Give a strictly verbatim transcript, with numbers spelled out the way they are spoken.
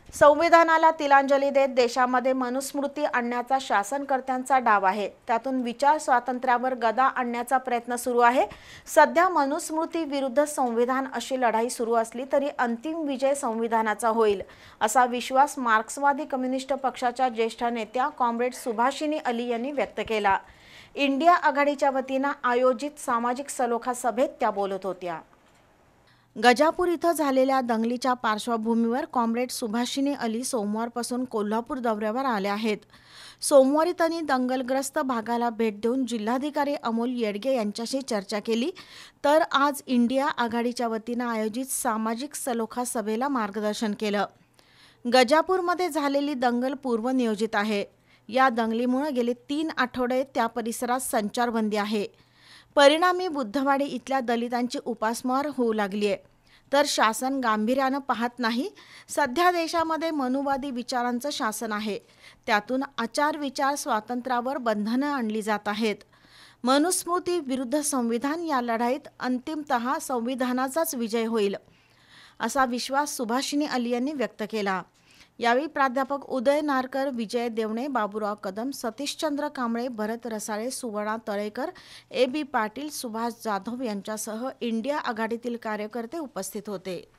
संविधानाला तिलांजली देत देशामध्ये मनुस्मृती आणण्याचा शासनकर्त्यांचा डाव आहे। त्यातून विचार स्वातंत्र्यावर गदा आणण्याचा प्रयत्न सुरू आहे। सध्या मनुस्मृती विरुद्ध संविधान अशी लढाई सुरू असली तरी अंतिम विजय संविधानाचा होईल असा विश्वास मार्क्सवादी कम्युनिस्ट पक्षाच्या ज्येष्ठ नेत्या कॉम्रेड सुभाषिनी अली यांनी व्यक्त केला। इंडिया आघाडीच्या वतीने आयोजित सामाजिक सलोखा सभेत त्या बोलत होत्या। गजापूर इथं झालेल्या दंगलीच्या पार्श्वभूमीवर कॉम्रेड सुभाषिनी अली सोमवारपासून कोल्हापूर दौऱ्यावर आले आहेत। सोमवारी त्यांनी दंगलग्रस्त भागाला भेट देऊन जिल्हाधिकारी अमोल येडगे यांच्याशी चर्चा केली, तर आज इंडिया आघाडीच्या वतीने आयोजित सामाजिक सलोखा सभेला मार्गदर्शन केलं। गजापूरमध्ये झालेली दंगल पूर्वनियोजित आहे। या दंगलीमुळे गेले तीन आठवडे त्या परिसरात संचारबंदी आहे। परिणामी बुद्धवाडी इथल्या दलितांची उपासमार होऊ लागली आहे, तर शासन गांभीर्यानं पाहत नाही। सध्या देशामध्ये मनुवादी विचारांचं शासन आहे, त्यातून आचार विचार स्वातंत्र्यावर बंधनं आणली जात आहेत। मनुस्मृती विरुद्ध संविधान या लढाईत अंतिमतः संविधानाचाच विजय होईल असा विश्वास सुभाषिनी अली यांनी व्यक्त केला। यावेळी प्राध्यापक उदय नारकर, विजय देवणे, बाबूराव कदम, सतीशचंद्र कांबळे, भरत रसाळे, सुवर्णा तळेकर, ए बी पाटील, सुभाष जाधव यांच्यासह इंडिया आघाडीतील कार्यकर्ते उपस्थित होते।